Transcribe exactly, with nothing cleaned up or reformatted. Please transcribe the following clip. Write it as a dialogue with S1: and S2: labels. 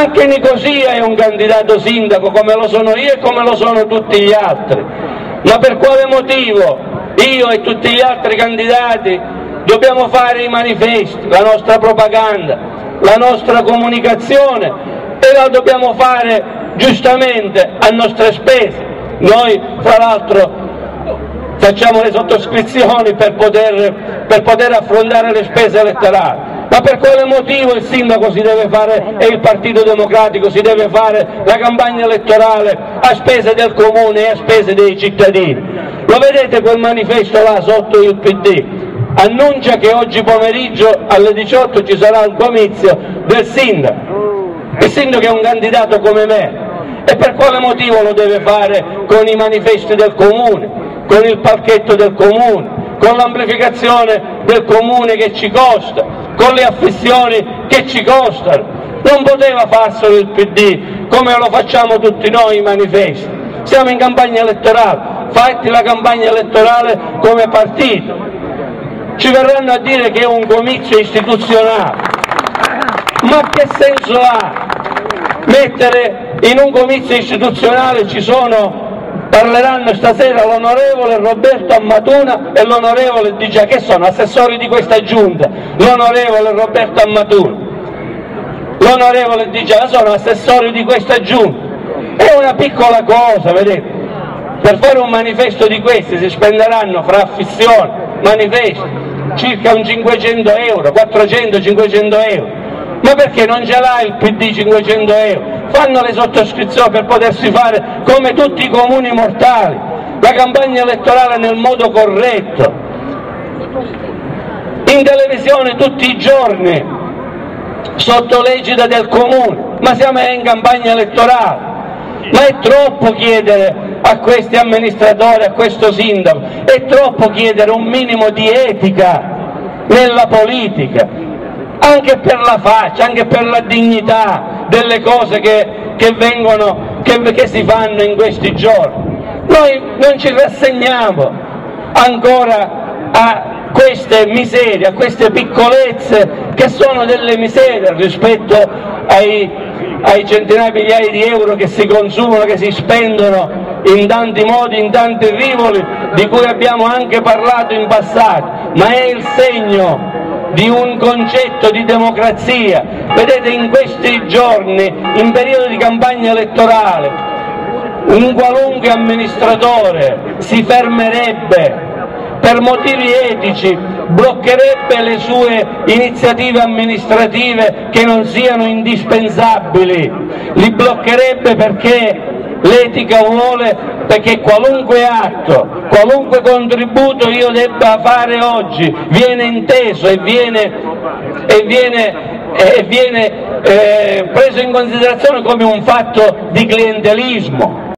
S1: Anche Nicosia è un candidato sindaco, come lo sono io e come lo sono tutti gli altri. Ma per quale motivo io e tutti gli altri candidati dobbiamo fare i manifesti, la nostra propaganda, la nostra comunicazione, e la dobbiamo fare giustamente a nostre spese? Noi, fra l'altro, facciamo le sottoscrizioni per poter, per poter affrontare le spese elettorali. Ma per quale motivo il sindaco si deve fare e il Partito Democratico si deve fare la campagna elettorale a spese del comune e a spese dei cittadini? Lo vedete quel manifesto là sotto il P D? Annuncia che oggi pomeriggio alle diciotto ci sarà un comizio del sindaco. Il sindaco è un candidato come me. E per quale motivo lo deve fare con i manifesti del comune, con il palchetto del comune, con l'amplificazione del comune che ci costa, con le affissioni che ci costano? Non poteva farselo il P D come lo facciamo tutti noi i manifesti. Siamo in campagna elettorale, fatti la campagna elettorale come partito. Ci verranno a dire che è un comizio istituzionale. Ma che senso ha mettere in un comizio istituzionale? Ci sono, parleranno stasera l'onorevole Roberto Ammatuna e l'onorevole Di Già, che sono assessori di questa giunta, l'onorevole Roberto Ammatuna, l'onorevole Di Già, sono assessori di questa giunta. È una piccola cosa, vedete, per fare un manifesto di questi si spenderanno fra affissioni, manifesti, circa un cinquecento euro, quattrocento cinquecento euro. Ma perché non ce l'ha il P D cinquecento euro? Fanno le sottoscrizioni per potersi fare come tutti i comuni mortali la campagna elettorale nel modo corretto, in televisione tutti i giorni sotto l'egida del comune. Ma siamo in campagna elettorale. Ma è troppo chiedere a questi amministratori, a questo sindaco, è troppo chiedere un minimo di etica nella politica, anche per la faccia, anche per la dignità delle cose che, che vengono, che, che si fanno in questi giorni. Noi non ci rassegniamo ancora a queste miserie, a queste piccolezze che sono delle miserie rispetto ai, ai centinaia di migliaia di euro che si consumano, che si spendono in tanti modi, in tanti rivoli, di cui abbiamo anche parlato in passato, ma è il segno di un concetto di democrazia. Vedete, in questi giorni, in periodo di campagna elettorale, un qualunque amministratore si fermerebbe per motivi etici, bloccherebbe le sue iniziative amministrative che non siano indispensabili, li bloccherebbe perché l'etica vuole, perché qualunque atto, qualunque contributo io debba fare oggi viene inteso e viene, e viene, e viene eh, preso in considerazione come un fatto di clientelismo.